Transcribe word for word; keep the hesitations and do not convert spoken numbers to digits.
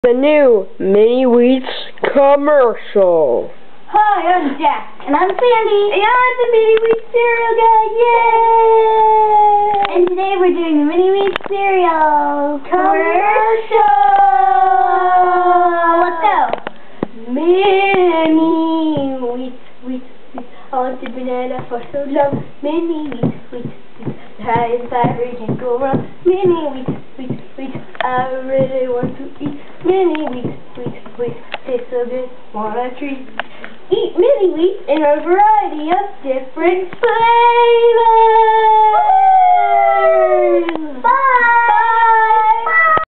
The new Mini Wheats commercial. Hi, I'm Jack. And I'm Sandy. And I'm the Mini Wheat cereal guy. Yay! And today we're doing the Mini Wheat cereal commercial. Let's go. Mini Wheat, Wheat, Wheat. I want the banana for so long. Mini Wheat, Wheat, Wheat. High in fiber, can go wrong. Mini Wheat, Wheat, Wheat. I really want to eat Mini Wheat, Wheat, Wheat. Tastes so good, want a treat. Eat Mini Wheat in a variety of different flavors.